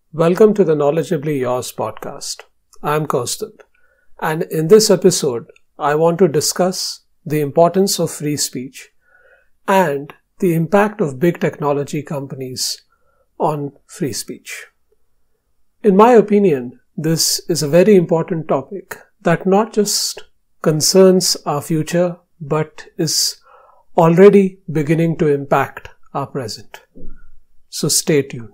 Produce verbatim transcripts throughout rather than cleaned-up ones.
Welcome to the Knowledgeably Yours podcast. I'm Kaustubh, and in this episode, I want to discuss the importance of free speech and the impact of big technology companies on free speech. In my opinion, this is a very important topic that not just concerns our future, but is already beginning to impact our present. So stay tuned.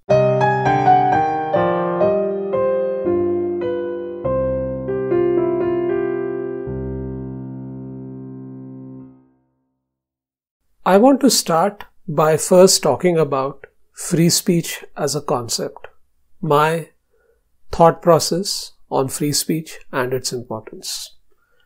I want to start by first talking about free speech as a concept, my thought process on free speech and its importance.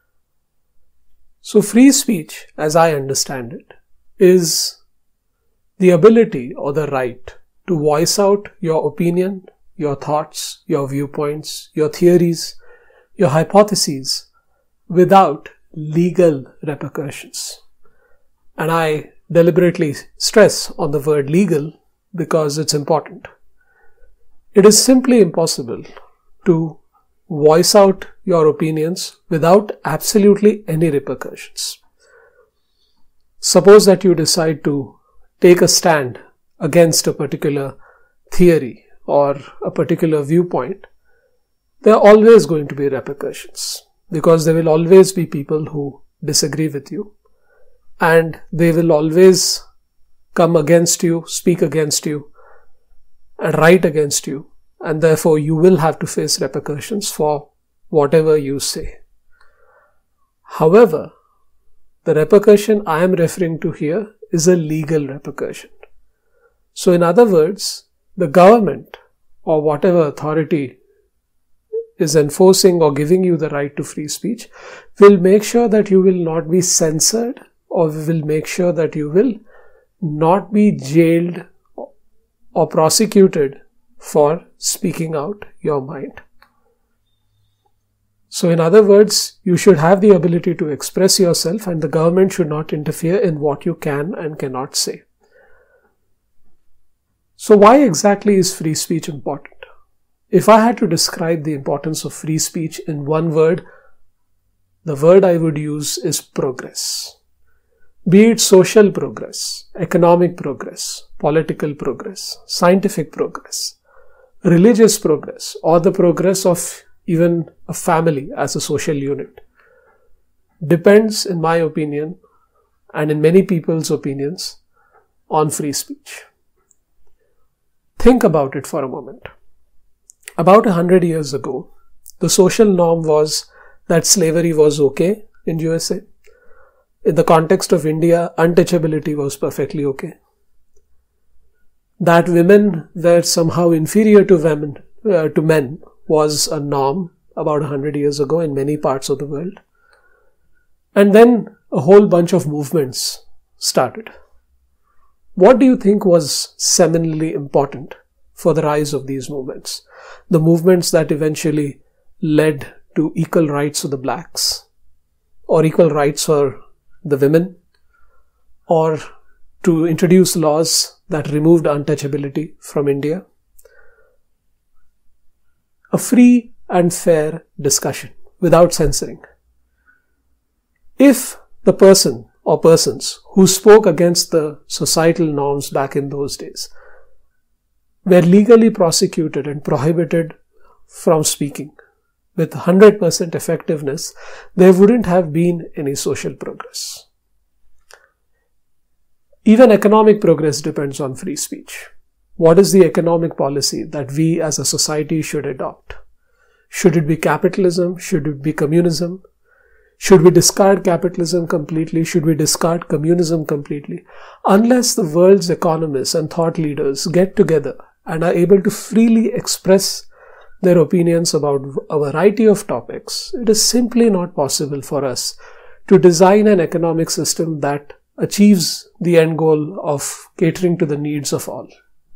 So free speech, as I understand it, is the ability or the right to voice out your opinion, your thoughts, your viewpoints, your theories, your hypotheses without legal repercussions. And I deliberately stress on the word legal because it's important. It is simply impossible to voice out your opinions without absolutely any repercussions. Suppose that you decide to take a stand against a particular theory or a particular viewpoint. There are always going to be repercussions because there will always be people who disagree with you. And they will always come against you, speak against you, and write against you. And therefore, you will have to face repercussions for whatever you say. However, the repercussion I am referring to here is a legal repercussion. So in other words, the government or whatever authority is enforcing or giving you the right to free speech will make sure that you will not be censored, or we will make sure that you will not be jailed or prosecuted for speaking out your mind. So in other words, you should have the ability to express yourself and the government should not interfere in what you can and cannot say. So why exactly is free speech important? If I had to describe the importance of free speech in one word, the word I would use is progress. Be it social progress, economic progress, political progress, scientific progress, religious progress, or the progress of even a family as a social unit, depends, in my opinion, and in many people's opinions, on free speech. Think about it for a moment. About a hundred years ago, the social norm was that slavery was okay in U S A. In the context of India, untouchability was perfectly okay. That women were somehow inferior to women, uh, to men was a norm about a hundred years ago in many parts of the world. And then a whole bunch of movements started. What do you think was seminally important for the rise of these movements? The movements that eventually led to equal rights for the blacks, or equal rights for the women, or to introduce laws that removed untouchability from India. A free and fair discussion without censoring. If the person or persons who spoke against the societal norms back in those days were legally prosecuted and prohibited from speaking with one hundred percent effectiveness, there wouldn't have been any social progress. Even economic progress depends on free speech. What is the economic policy that we as a society should adopt? Should it be capitalism? Should it be communism? Should we discard capitalism completely? Should we discard communism completely? Unless the world's economists and thought leaders get together and are able to freely express their opinions about a variety of topics, it is simply not possible for us to design an economic system that achieves the end goal of catering to the needs of all.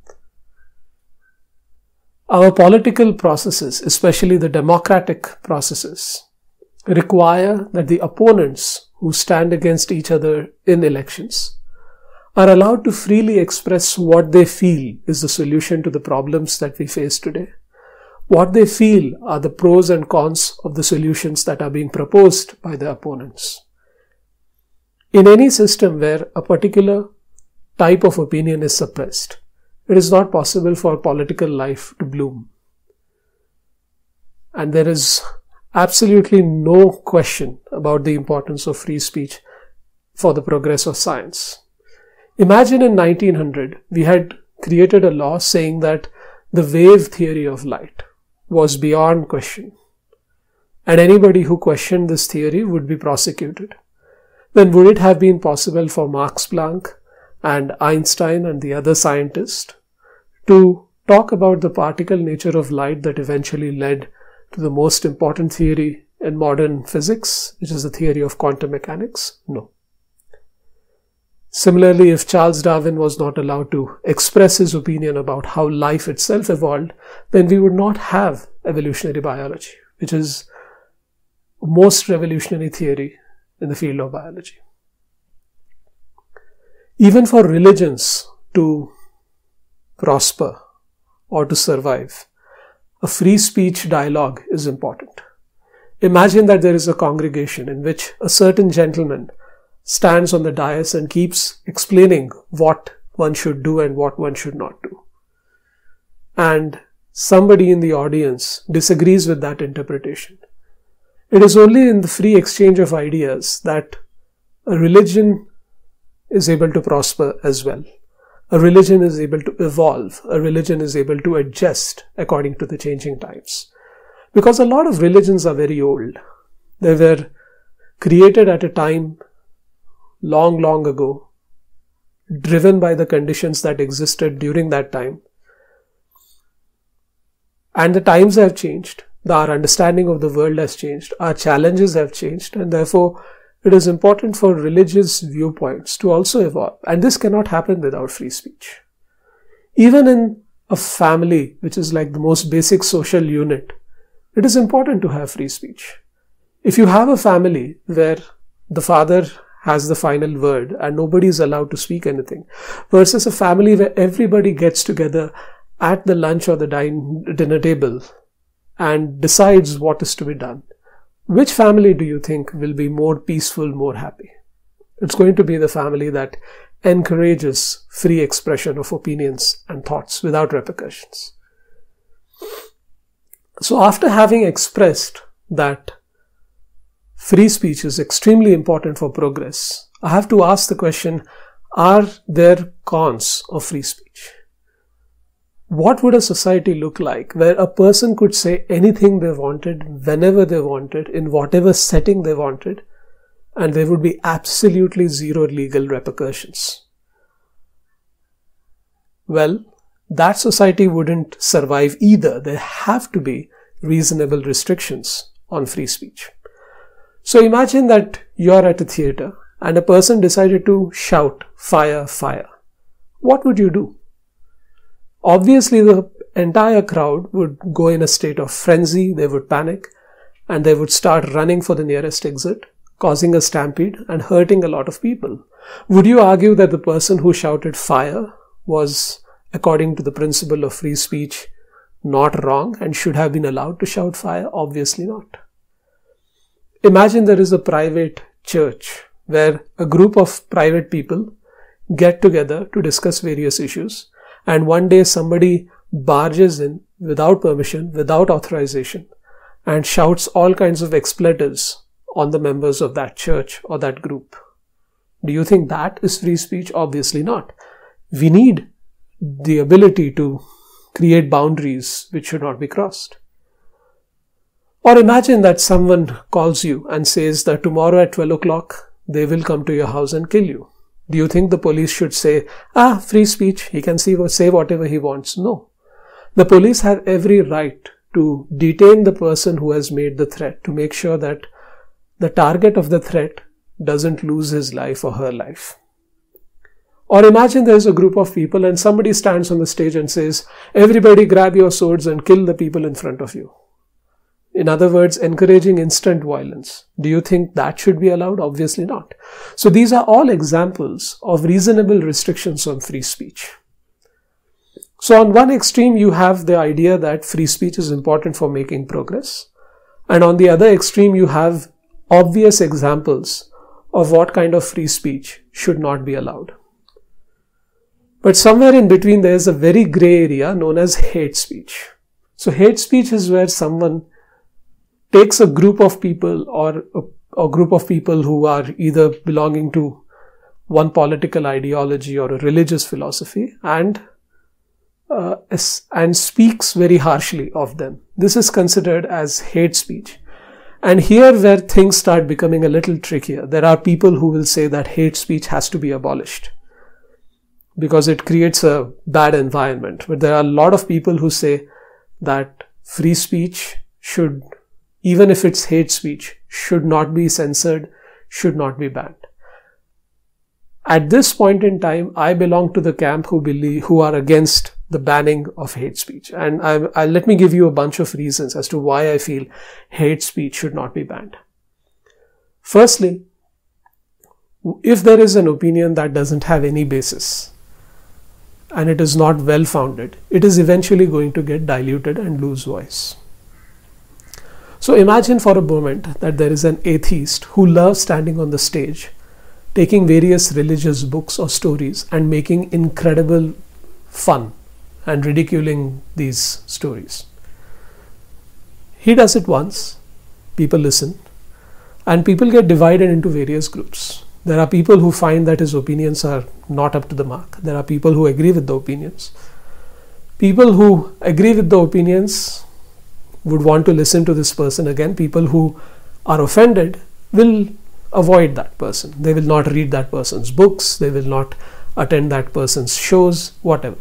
Our political processes, especially the democratic processes, require that the opponents who stand against each other in elections are allowed to freely express what they feel is the solution to the problems that we face today. What they feel are the pros and cons of the solutions that are being proposed by the opponents. In any system where a particular type of opinion is suppressed, it is not possible for political life to bloom. And there is absolutely no question about the importance of free speech for the progress of science. Imagine in nineteen hundred, we had created a law saying that the wave theory of light was beyond question, and anybody who questioned this theory would be prosecuted. Then would it have been possible for Max Planck and Einstein and the other scientists to talk about the particle nature of light that eventually led to the most important theory in modern physics, which is the theory of quantum mechanics? No. Similarly, if Charles Darwin was not allowed to express his opinion about how life itself evolved, then we would not have evolutionary biology, which is the most revolutionary theory in the field of biology. Even for religions to prosper or to survive, a free speech dialogue is important. Imagine that there is a congregation in which a certain gentleman stands on the dais and keeps explaining what one should do and what one should not do. And somebody in the audience disagrees with that interpretation. It is only in the free exchange of ideas that a religion is able to prosper as well. A religion is able to evolve. A religion is able to adjust according to the changing times. Because a lot of religions are very old. They were created at a time long, long ago, driven by the conditions that existed during that time. And the times have changed. Our understanding of the world has changed. Our challenges have changed. And therefore, it is important for religious viewpoints to also evolve. And this cannot happen without free speech. Even in a family, which is like the most basic social unit, it is important to have free speech. If you have a family where the father has the final word and nobody is allowed to speak anything, versus a family where everybody gets together at the lunch or the dine, dinner table and decides what is to be done, which family do you think will be more peaceful, more happy? It's going to be the family that encourages free expression of opinions and thoughts without repercussions. So after having expressed that free speech is extremely important for progress, I have to ask the question, are there cons of free speech? What would a society look like where a person could say anything they wanted, whenever they wanted, in whatever setting they wanted, and there would be absolutely zero legal repercussions? Well, that society wouldn't survive either. There have to be reasonable restrictions on free speech. So imagine that you're at a theater and a person decided to shout, "Fire, fire." What would you do? Obviously, the entire crowd would go in a state of frenzy, they would panic, and they would start running for the nearest exit, causing a stampede and hurting a lot of people. Would you argue that the person who shouted fire was, according to the principle of free speech, not wrong and should have been allowed to shout fire? Obviously not. Imagine there is a private church where a group of private people get together to discuss various issues, and one day somebody barges in without permission, without authorization, and shouts all kinds of expletives on the members of that church or that group. Do you think that is free speech? Obviously not. We need the ability to create boundaries which should not be crossed. Or imagine that someone calls you and says that tomorrow at twelve o'clock they will come to your house and kill you. Do you think the police should say, ah, free speech, he can see, say whatever he wants? No. The police have every right to detain the person who has made the threat, to make sure that the target of the threat doesn't lose his life or her life. Or imagine there's a group of people and somebody stands on the stage and says, everybody grab your swords and kill the people in front of you. In other words, encouraging instant violence. Do you think that should be allowed? Obviously not. So these are all examples of reasonable restrictions on free speech. So on one extreme, you have the idea that free speech is important for making progress. And on the other extreme, you have obvious examples of what kind of free speech should not be allowed. But somewhere in between, there is a very gray area known as hate speech. So hate speech is where someone takes a group of people or a, a group of people who are either belonging to one political ideology or a religious philosophy and uh, and speaks very harshly of them. This is considered as hate speech. And here where things start becoming a little trickier. There are people who will say that hate speech has to be abolished because it creates a bad environment. But there are a lot of people who say that free speech should, even if it's hate speech, should not be censored, should not be banned. At this point in time, I belong to the camp who believe, who are against the banning of hate speech. And I, I, let me give you a bunch of reasons as to why I feel hate speech should not be banned. Firstly, if there is an opinion that doesn't have any basis and it is not well founded, it is eventually going to get diluted and lose voice. So imagine for a moment that there is an atheist who loves standing on the stage, taking various religious books or stories and making incredible fun and ridiculing these stories. He does it once, people listen, and people get divided into various groups. There are people who find that his opinions are not up to the mark. There are people who agree with the opinions. People who agree with the opinions would want to listen to this person again. People who are offended will avoid that person. They will not read that person's books. They will not attend that person's shows, whatever.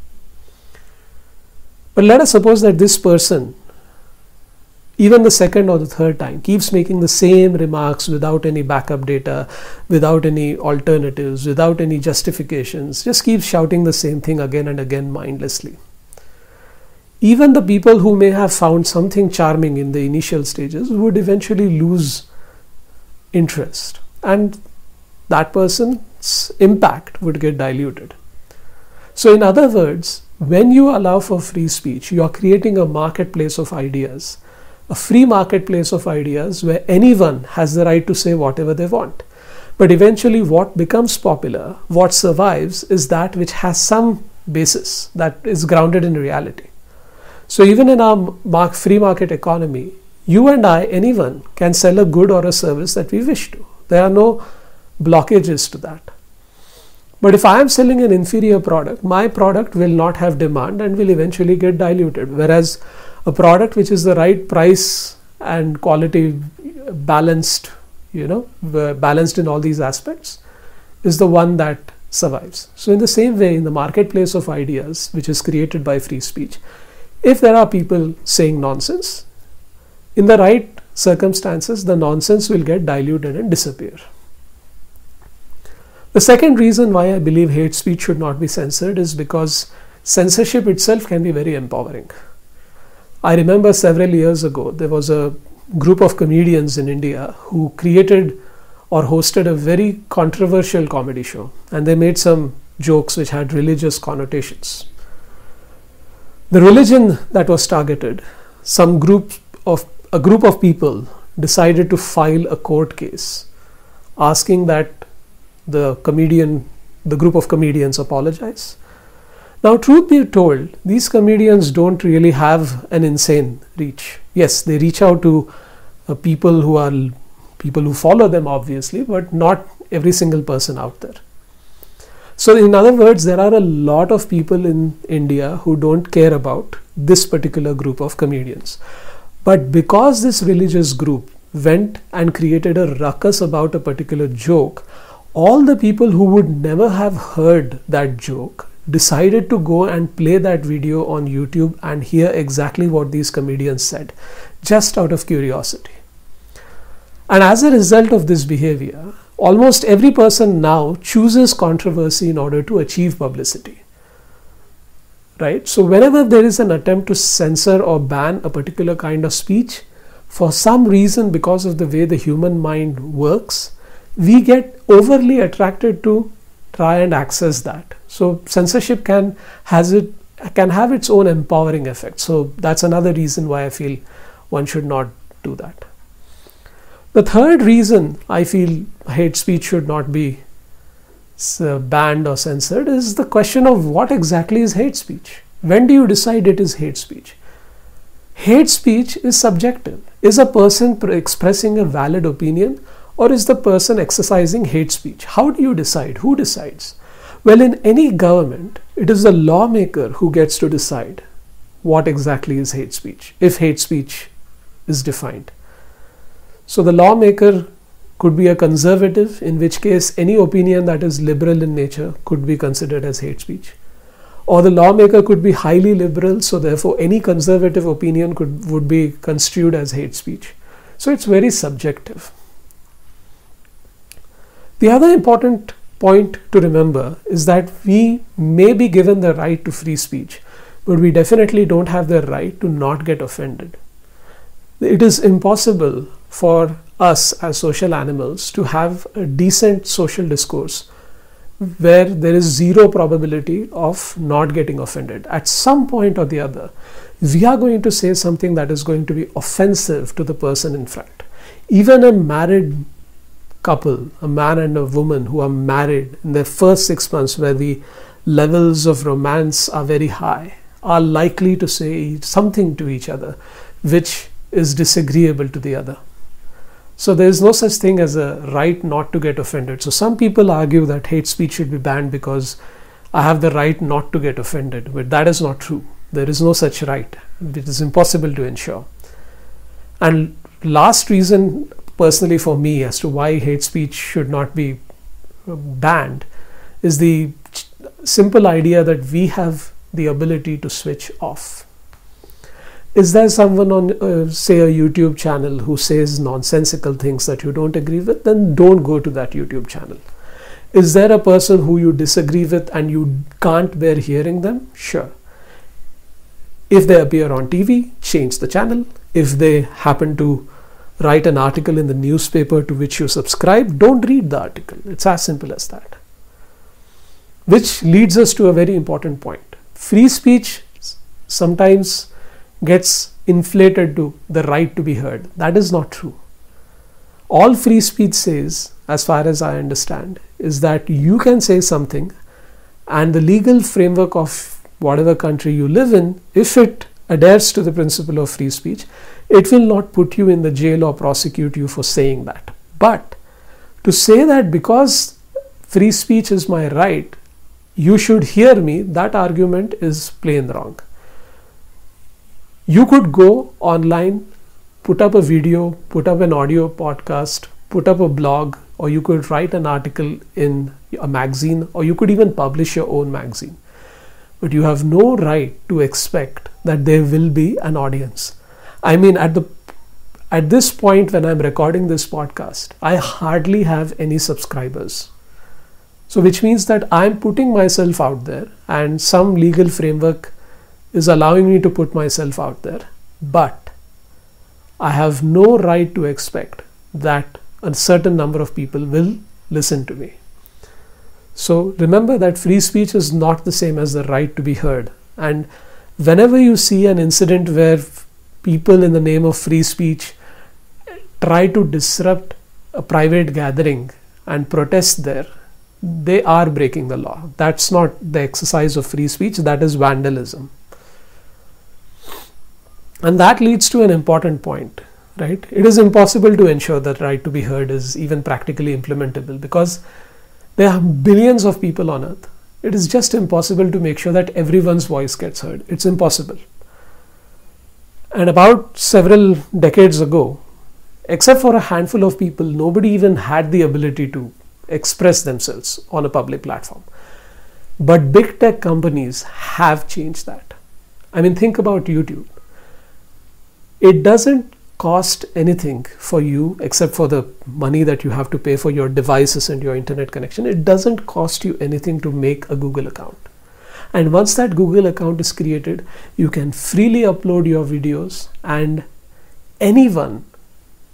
But let us suppose that this person, even the second or the third time, keeps making the same remarks without any backup data, without any alternatives, without any justifications, just keeps shouting the same thing again and again mindlessly. Even the people who may have found something charming in the initial stages would eventually lose interest, and that person's impact would get diluted. So in other words, when you allow for free speech, you are creating a marketplace of ideas, a free marketplace of ideas where anyone has the right to say whatever they want. But eventually what becomes popular, what survives, is that which has some basis, that is grounded in reality. So even in our free market economy, you and I, anyone, can sell a good or a service that we wish to. There are no blockages to that. But if I am selling an inferior product, my product will not have demand and will eventually get diluted. Whereas a product which is the right price and quality balanced, you know, balanced in all these aspects, is the one that survives. So in the same way, in the marketplace of ideas, which is created by free speech, if there are people saying nonsense, in the right circumstances, the nonsense will get diluted and disappear. The second reason why I believe hate speech should not be censored is because censorship itself can be very empowering. I remember several years ago, there was a group of comedians in India who created or hosted a very controversial comedy show, and they made some jokes which had religious connotations. The religion that was targeted, some group of a group of people decided to file a court case asking that the comedian, the group of comedians apologize. Now, truth be told, these comedians don't really have an insane reach. Yes, they reach out to uh, people who are people who follow them, obviously, but not every single person out there. So in other words, there are a lot of people in India who don't care about this particular group of comedians. But because this religious group went and created a ruckus about a particular joke, all the people who would never have heard that joke decided to go and play that video on YouTube and hear exactly what these comedians said, just out of curiosity. And as a result of this behavior, almost every person now chooses controversy in order to achieve publicity. Right? So whenever there is an attempt to censor or ban a particular kind of speech, for some reason, because of the way the human mind works, we get overly attracted to try and access that. So censorship can has it can have its own empowering effect. So that's another reason why I feel one should not do that. The third reason I feel hate speech should not be banned or censored is the question of what exactly is hate speech. When do you decide it is hate speech? Hate speech is subjective. Is a person expressing a valid opinion, or is the person exercising hate speech? How do you decide? Who decides? Well, in any government, it is the lawmaker who gets to decide what exactly is hate speech, if hate speech is defined. So the lawmaker could be a conservative, in which case any opinion that is liberal in nature could be considered as hate speech. Or the lawmaker could be highly liberal, so therefore any conservative opinion could would be construed as hate speech. So it's very subjective. The other important point to remember is that we may be given the right to free speech, but we definitely don't have the right to not get offended. It is impossible for us as social animals to have a decent social discourse where there is zero probability of not getting offended. At some point or the other, we are going to say something that is going to be offensive to the person in front. Even a married couple, a man and a woman who are married in their first six months where the levels of romance are very high, are likely to say something to each other which is disagreeable to the other. So there is no such thing as a right not to get offended. So some people argue that hate speech should be banned because I have the right not to get offended, but that is not true. There is no such right. It is impossible to ensure. And last reason personally for me as to why hate speech should not be banned is the simple idea that we have the ability to switch off. Is there someone on, uh, say, a YouTube channel who says nonsensical things that you don't agree with? Then don't go to that YouTube channel. Is there a person who you disagree with and you can't bear hearing them? Sure. If they appear on T V, change the channel. If they happen to write an article in the newspaper to which you subscribe, don't read the article. It's as simple as that. Which leads us to a very important point. Free speech sometimes gets inflated to the right to be heard. That is not true. All free speech says, as far as I understand, is that you can say something and the legal framework of whatever country you live in, if it adheres to the principle of free speech, it will not put you in the jail or prosecute you for saying that. But to say that because free speech is my right, you should hear me, that argument is plain wrong. You could go online, put up a video, put up an audio podcast, put up a blog, or you could write an article in a magazine, or you could even publish your own magazine. But you have no right to expect that there will be an audience. I mean, at the at this point when I'm recording this podcast, I hardly have any subscribers. So which means that I'm putting myself out there and some legal framework is allowing me to put myself out there, but I have no right to expect that a certain number of people will listen to me. So remember that free speech is not the same as the right to be heard. And whenever you see an incident where people in the name of free speech try to disrupt a private gathering and protest there, they are breaking the law. That's not the exercise of free speech, that is vandalism. And that leads to an important point, right? It is impossible to ensure that right to be heard is even practically implementable because there are billions of people on earth. It is just impossible to make sure that everyone's voice gets heard. It's impossible. And about several decades ago, except for a handful of people, nobody even had the ability to express themselves on a public platform. But big tech companies have changed that. I mean, think about YouTube. It doesn't cost anything for you except for the money that you have to pay for your devices and your internet connection. It doesn't cost you anything to make a Google account. And once that Google account is created, you can freely upload your videos and anyone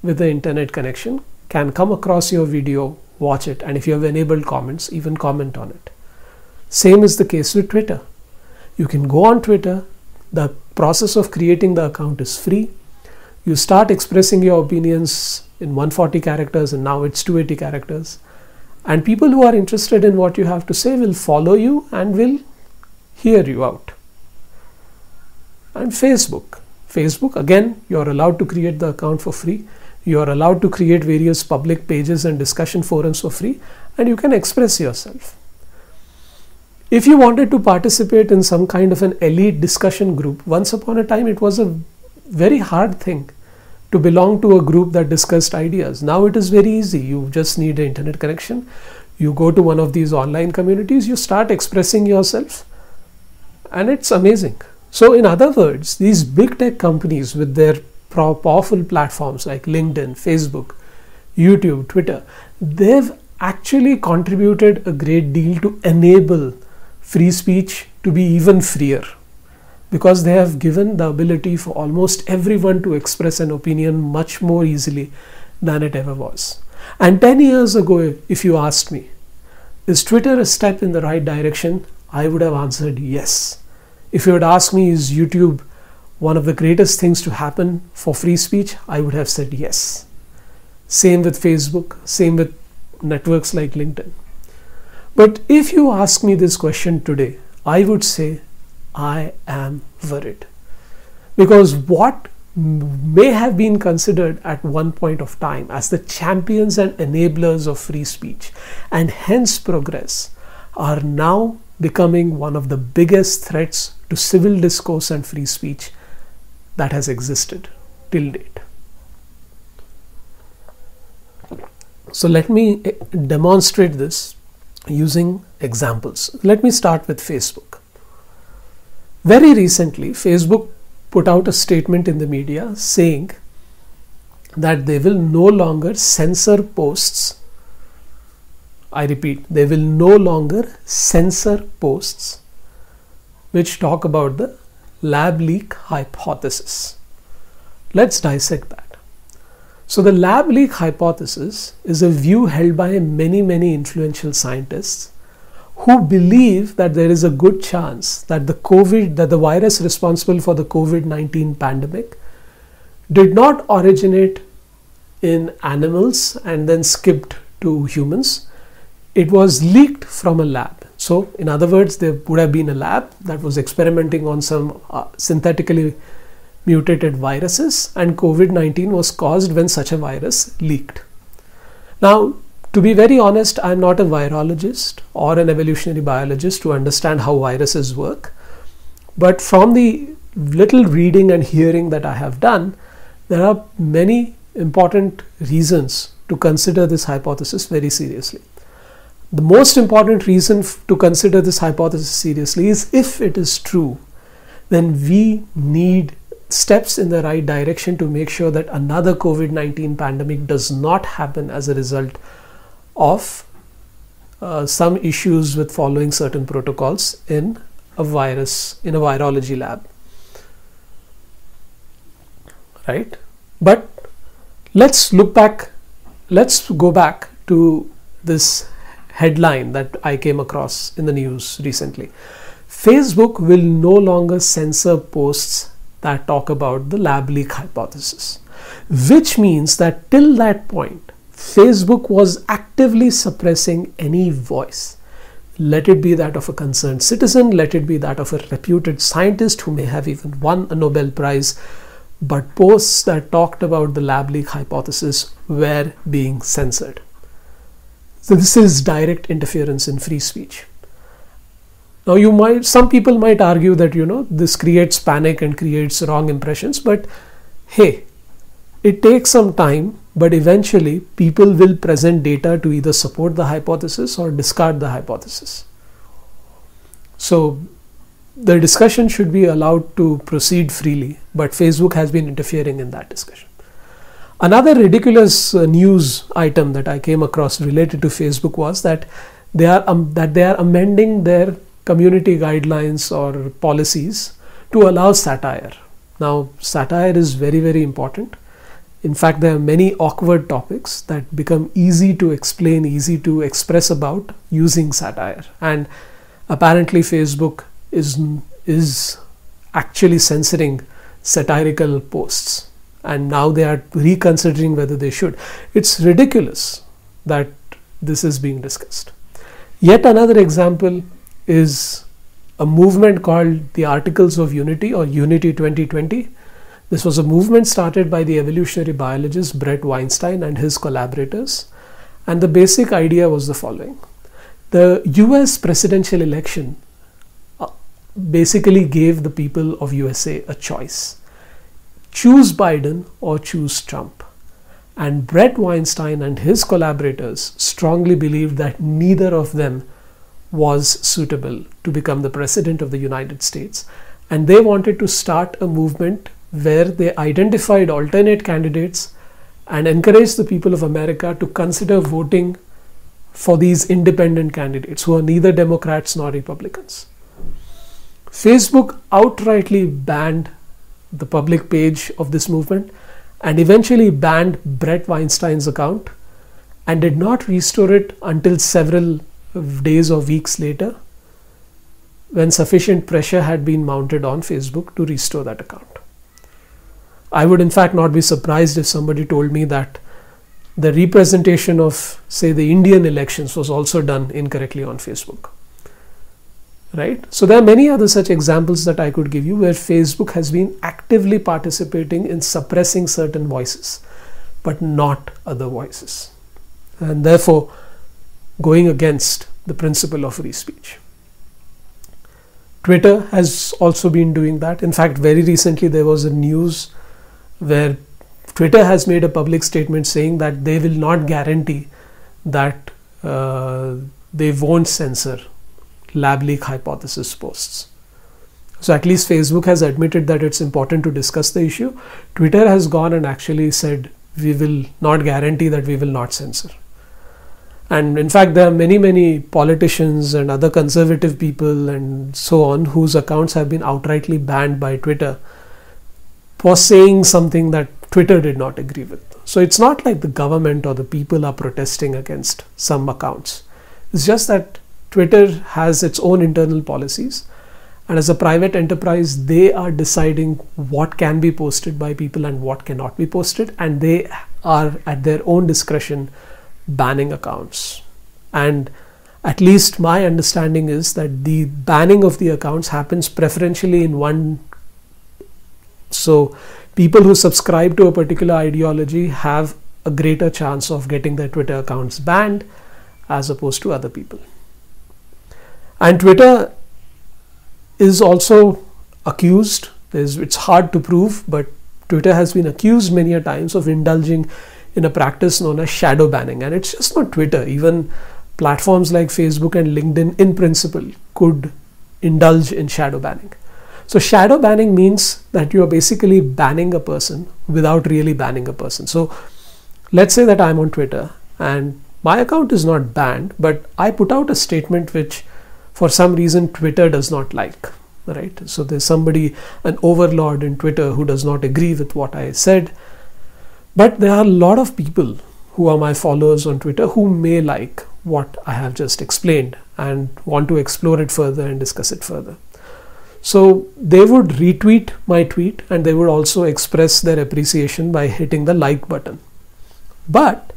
with the internet connection can come across your video, watch it, and if you have enabled comments, even comment on it. Same is the case with Twitter. You can go on Twitter. The process of creating the account is free. You start expressing your opinions in one hundred forty characters, and now it's two hundred eighty characters. And people who are interested in what you have to say will follow you and will hear you out. And Facebook. Facebook, again, you're allowed to create the account for free. You're allowed to create various public pages and discussion forums for free, and you can express yourself. If you wanted to participate in some kind of an elite discussion group, once upon a time it was a very hard thing to belong to a group that discussed ideas. Now it is very easy. You just need an internet connection. You go to one of these online communities, you start expressing yourself, and it's amazing. So in other words, these big tech companies with their powerful platforms like LinkedIn, Facebook, YouTube, Twitter, they've actually contributed a great deal to enable free speech to be even freer, because they have given the ability for almost everyone to express an opinion much more easily than it ever was. And ten years ago, if you asked me, is Twitter a step in the right direction? I would have answered yes. If you had asked me, is YouTube one of the greatest things to happen for free speech? I would have said yes. Same with Facebook, same with networks like LinkedIn. But if you ask me this question today, I would say I am worried. Because what may have been considered at one point of time as the champions and enablers of free speech and hence progress are now becoming one of the biggest threats to civil discourse and free speech that has existed till date. So let me demonstrate this using examples. Let me start with Facebook. Very recently, Facebook put out a statement in the media saying that they will no longer censor posts. I repeat, they will no longer censor posts which talk about the lab leak hypothesis. Let's dissect that. So the lab leak hypothesis is a view held by many, many influential scientists who believe that there is a good chance that the COVID, that the virus responsible for the COVID nineteen pandemic did not originate in animals and then skipped to humans. It was leaked from a lab. So in other words, there would have been a lab that was experimenting on some uh, synthetically mutated viruses, and COVID nineteen was caused when such a virus leaked. Now, to be very honest, I'm not a virologist or an evolutionary biologist to understand how viruses work. But from the little reading and hearing that I have done, there are many important reasons to consider this hypothesis very seriously. The most important reason to consider this hypothesis seriously is, if it is true, then we need steps in the right direction to make sure that another COVID nineteen pandemic does not happen as a result of uh, some issues with following certain protocols in a virus, in a virology lab. Right? But let's look back, let's go back to this headline that I came across in the news recently. Facebook will no longer censor posts that talk about the lab leak hypothesis, which means that till that point, Facebook was actively suppressing any voice. Let it be that of a concerned citizen, let it be that of a reputed scientist who may have even won a Nobel Prize, but posts that talked about the lab leak hypothesis were being censored. So this is direct interference in free speech. Now you might, some people might argue that, you know, this creates panic and creates wrong impressions, but hey, it takes some time, but eventually people will present data to either support the hypothesis or discard the hypothesis. So the discussion should be allowed to proceed freely, but Facebook has been interfering in that discussion. Another ridiculous uh, news item that I came across related to Facebook was that they are um, that they are amending their community guidelines or policies to allow satire. Now, satire is very, very important. In fact, there are many awkward topics that become easy to explain, easy to express about using satire. And apparently Facebook is, is actually censoring satirical posts. And now they are reconsidering whether they should. It's ridiculous that this is being discussed. Yet another example is a movement called the Articles of Unity, or Unity twenty twenty. This was a movement started by the evolutionary biologist Bret Weinstein and his collaborators. And the basic idea was the following. The U S presidential election basically gave the people of U S A a choice. Choose Biden or choose Trump. And Bret Weinstein and his collaborators strongly believed that neither of them was suitable to become the president of the United States. And they wanted to start a movement where they identified alternate candidates and encouraged the people of America to consider voting for these independent candidates who are neither Democrats nor Republicans. Facebook outrightly banned the public page of this movement and eventually banned Bret Weinstein's account and did not restore it until several days or weeks later, when sufficient pressure had been mounted on Facebook to restore that account. I would in fact not be surprised if somebody told me that the representation of, say, the Indian elections was also done incorrectly on Facebook. Right? So there are many other such examples that I could give you where Facebook has been actively participating in suppressing certain voices, but not other voices, and therefore going against the principle of free speech. Twitter has also been doing that. In fact, very recently there was a news where Twitter has made a public statement saying that they will not guarantee that uh, they won't censor lab leak hypothesis posts. So at least Facebook has admitted that it's important to discuss the issue. Twitter has gone and actually said we will not guarantee that we will not censor. And in fact, there are many, many politicians and other conservative people and so on whose accounts have been outrightly banned by Twitter for saying something that Twitter did not agree with. So it's not like the government or the people are protesting against some accounts. It's just that Twitter has its own internal policies, and as a private enterprise, they are deciding what can be posted by people and what cannot be posted, and they are at their own discretion banning accounts. And at least my understanding is that the banning of the accounts happens preferentially in one. So people who subscribe to a particular ideology have a greater chance of getting their Twitter accounts banned as opposed to other people. And Twitter is also accused, There's, it's hard to prove, but Twitter has been accused many a times of indulging in a practice known as shadow banning. And it's just not Twitter. Even platforms like Facebook and LinkedIn in principle could indulge in shadow banning. So shadow banning means that you are basically banning a person without really banning a person. So let's say that I'm on Twitter and my account is not banned, but I put out a statement which for some reason Twitter does not like, right? So there's somebody, an overlord in Twitter who does not agree with what I said. But there are a lot of people who are my followers on Twitter who may like what I have just explained and want to explore it further and discuss it further. So they would retweet my tweet and they would also express their appreciation by hitting the like button. But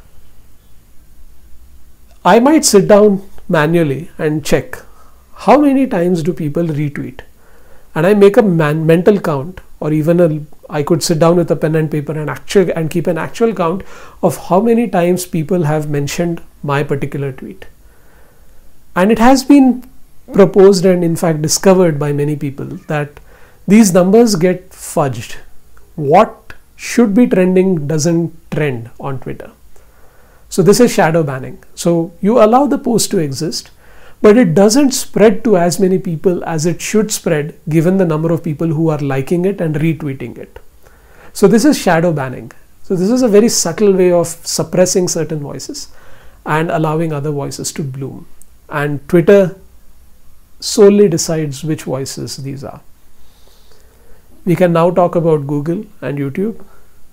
I might sit down manually and check how many times do people retweet, and I make a man mental count, or even a I could sit down with a pen and paper and actual and keep an actual count of how many times people have mentioned my particular tweet. And it has been proposed and in fact discovered by many people that these numbers get fudged. What should be trending doesn't trend on Twitter. So this is shadow banning. So you allow the post to exist, but it doesn't spread to as many people as it should spread given the number of people who are liking it and retweeting it. So this is shadow banning. So this is a very subtle way of suppressing certain voices and allowing other voices to bloom. And Twitter solely decides which voices these are. We can now talk about Google and YouTube.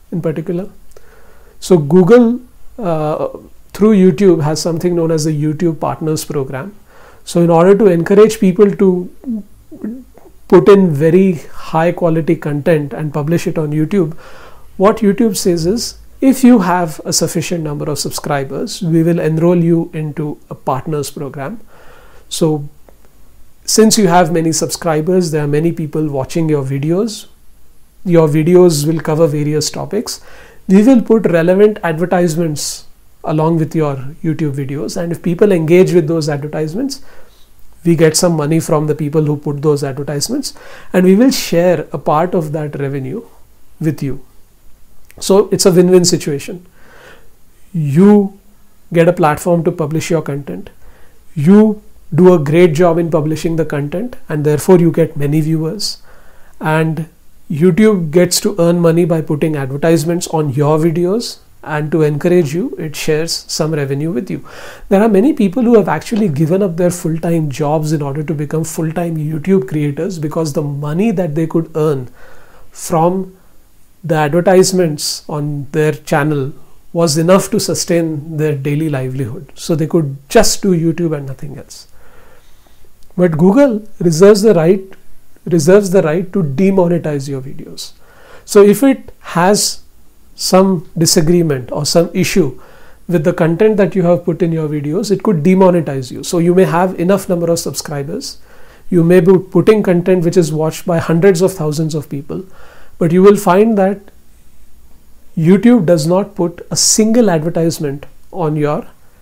in particular. So Google uh, through YouTube has something known as the YouTube Partners Program. So in order to encourage people to put in very high quality content and publish it on YouTube, what YouTube says is, if you have a sufficient number of subscribers, we will enroll you into a partners program. So since you have many subscribers, there are many people watching your videos. Your videos will cover various topics. We will put relevant advertisements along with your YouTube videos, and if people engage with those advertisements, we get some money from the people who put those advertisements, and we will share a part of that revenue with you. So it's a win-win situation. You get a platform to publish your content. You do a great job in publishing the content, and therefore you get many viewers. And YouTube gets to earn money by putting advertisements on your videos, and to encourage you, it shares some revenue with you. There are many people who have actually given up their full-time jobs in order to become full-time YouTube creators, because the money that they could earn from the advertisements on their channel was enough to sustain their daily livelihood. So they could just do YouTube and nothing else. But Google reserves the right reserves the right to demonetize your videos. So if it has some disagreement or some issue with the content that you have put in your videos, it could demonetize you. So you may have enough number of subscribers, you may be putting content which is watched by hundreds of thousands of people, but you will find that YouTube does not put a single advertisement on your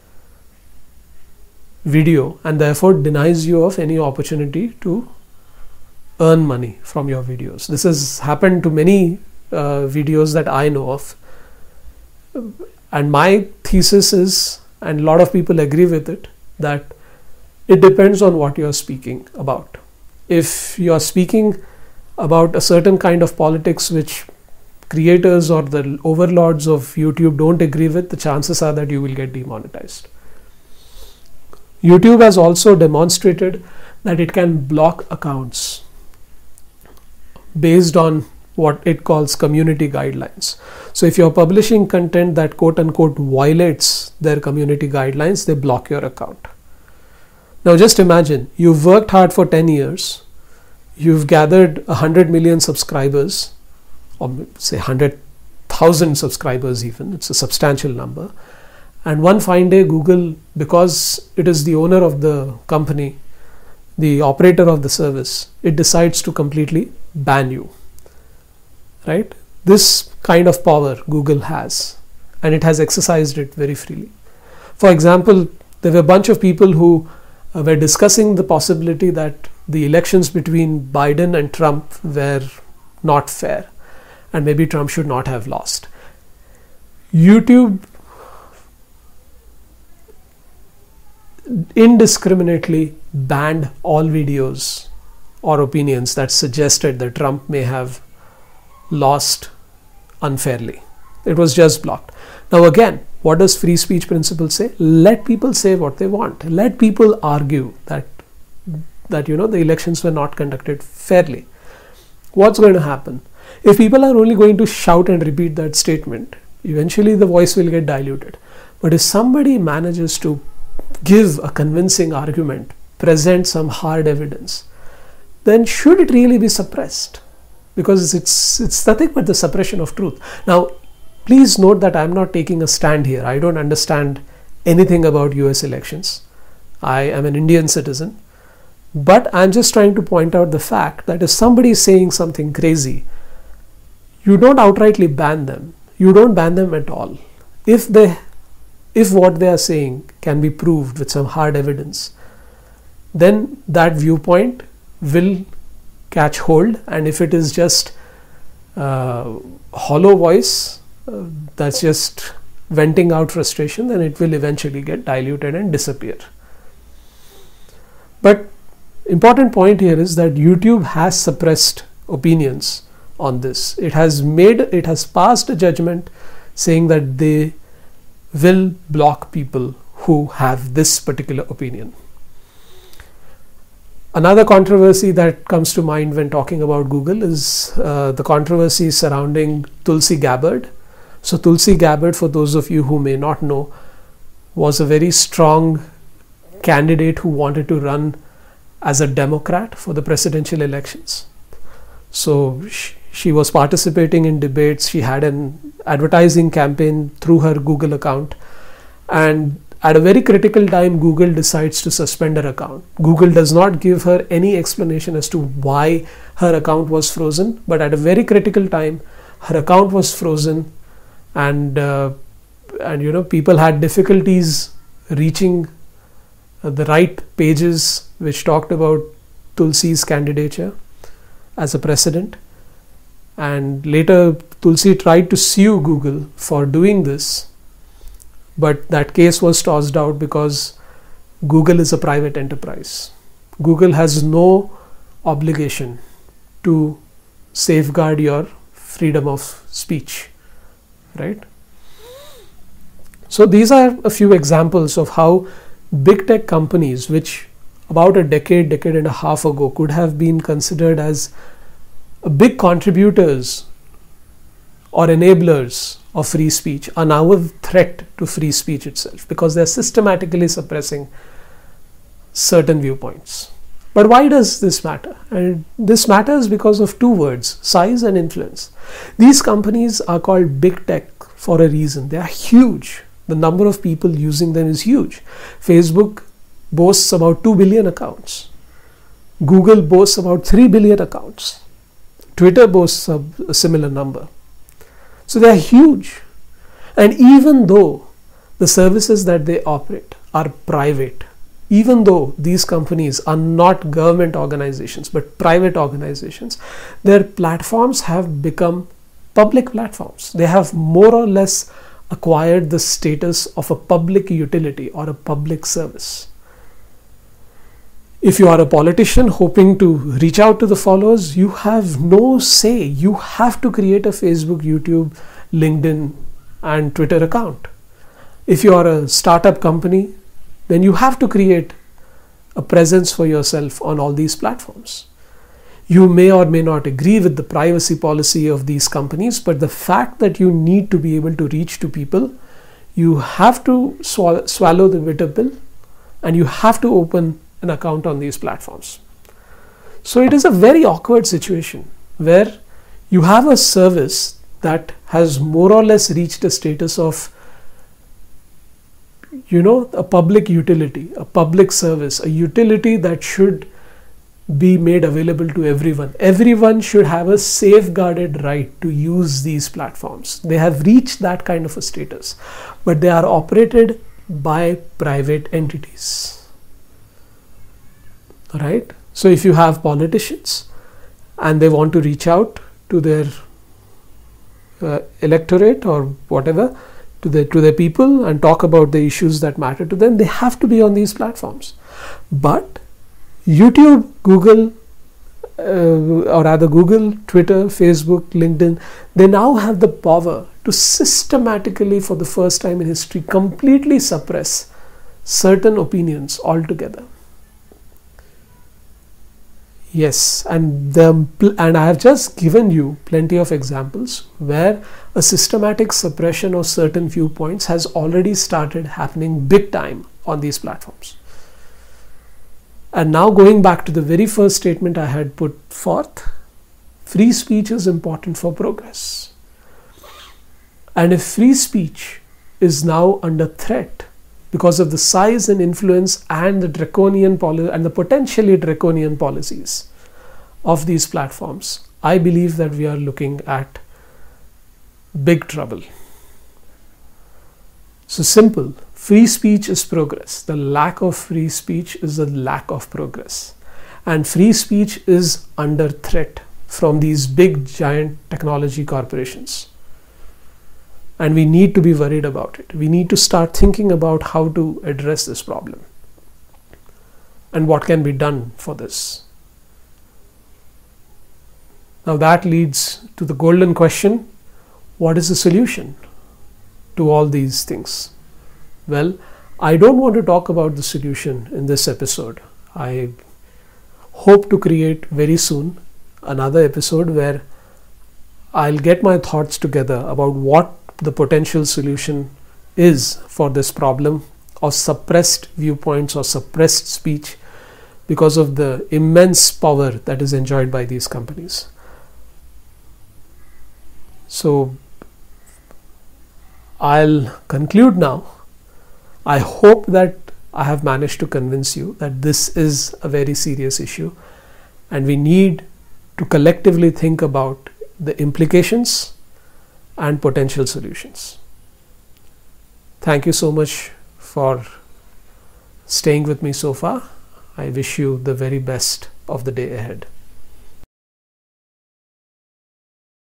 video, and therefore denies you of any opportunity to earn money from your videos. This has happened to many uh, videos that I know of, and my thesis is, and a lot of people agree with it, that it depends on what you are speaking about. If you are speaking about a certain kind of politics which creators or the overlords of YouTube don't agree with, the chances are that you will get demonetized. YouTube has also demonstrated that it can block accounts based on what it calls community guidelines. So if you're publishing content that quote unquote violates their community guidelines, they block your account. Now just imagine, you've worked hard for ten years, you've gathered one hundred million subscribers, or say one hundred thousand subscribers even, it's a substantial number. And one fine day, Google, because it is the owner of the company, the operator of the service, it decides to completely ban you, right? This kind of power Google has, and it has exercised it very freely. For example, there were a bunch of people who uh, were discussing the possibility that the elections between Biden and Trump were not fair, and maybe Trump should not have lost. YouTube indiscriminately banned all videos or opinions that suggested that Trump may have lost unfairly. It was just blocked. Now again, what does free speech principle say? Let people say what they want. Let people argue that that you know the elections were not conducted fairly. What's going to happen? If people are only going to shout and repeat that statement, eventually the voice will get diluted. But if somebody manages to give a convincing argument, present some hard evidence, then should it really be suppressed? Because it's it's nothing but the suppression of truth. Now, please note that I'm not taking a stand here. I don't understand anything about U S elections. I am an Indian citizen. But I'm just trying to point out the fact that if somebody is saying something crazy, you don't outrightly ban them. You don't ban them at all. If they If what they are saying can be proved with some hard evidence, then that viewpoint will catch hold. And if it is just uh, hollow voice uh, that's just venting out frustration, then it will eventually get diluted and disappear. But important point here is that YouTube has suppressed opinions on this. It has made, it has passed a judgment saying that they will block people who have this particular opinion. Another controversy that comes to mind when talking about Google is uh, the controversy surrounding Tulsi Gabbard, So Tulsi Gabbard, for those of you who may not know, was a very strong candidate who wanted to run as a Democrat for the presidential elections. So she, she was participating in debates. She had an advertising campaign through her Google account, and at a very critical time, Google decides to suspend her account. Google does not give her any explanation as to why her account was frozen, but at a very critical time, her account was frozen, and uh, and you know, people had difficulties reaching uh, the right pages which talked about Tulsi's candidature as a president. And later Tulsi tried to sue Google for doing this, but that case was tossed out because Google is a private enterprise. Google has no obligation to safeguard your freedom of speech, right? So these are a few examples of how big tech companies, which about a decade, decade and a half ago could have been considered as big contributors or enablers of free speech, are now a threat to free speech itself, because they are systematically suppressing certain viewpoints. But why does this matter? And this matters because of two words: size and influence. These companies are called big tech for a reason. They are huge. The number of people using them is huge. Facebook boasts about two billion accounts. Google boasts about three billion accounts. Twitter boasts a, a similar number. So they are huge. And even though the services that they operate are private, even though these companies are not government organizations but private organizations, their platforms have become public platforms. They have more or less acquired the status of a public utility or a public service. If you are a politician hoping to reach out to the followers, you have no say. You have to create a Facebook, YouTube, LinkedIn and Twitter account. If you are a startup company, then you have to create a presence for yourself on all these platforms. You may or may not agree with the privacy policy of these companies, but the fact that you need to be able to reach to people, you have to swallow, swallow the bitter pill, and you have to open an account on these platforms. So it is a very awkward situation where you have a service that has more or less reached a status of, you know, a public utility, a public service, a utility that should be made available to everyone. Everyone should have a safeguarded right to use these platforms. They have reached that kind of a status, but they are operated by private entities. Right? So if you have politicians and they want to reach out to their uh, electorate or whatever, to the to their people and talk about the issues that matter to them, they have to be on these platforms. But YouTube, Google, uh, or rather Google, Twitter, Facebook, LinkedIn, they now have the power to systematically, for the first time in history, completely suppress certain opinions altogether. Yes, and the, and I have just given you plenty of examples where a systematic suppression of certain viewpoints has already started happening big time on these platforms. And now going back to the very first statement I had put forth, free speech is important for progress. And if free speech is now under threat because of the size and influence and the draconian policy and the potentially draconian policies of these platforms, I believe that we are looking at big trouble. So simple, free speech is progress. The lack of free speech is the lack of progress. And free speech is under threat from these big giant technology corporations. And we need to be worried about it. We need to start thinking about how to address this problem and what can be done for this. Now that leads to the golden question: what is the solution to all these things? Well, I don't want to talk about the solution in this episode. I hope to create very soon another episode where I'll get my thoughts together about what the potential solution is for this problem of suppressed viewpoints or suppressed speech because of the immense power that is enjoyed by these companies. So I'll conclude now. I hope that I have managed to convince you that this is a very serious issue and we need to collectively think about the implications and potential solutions. Thank you so much for staying with me so far. I wish you the very best of the day ahead.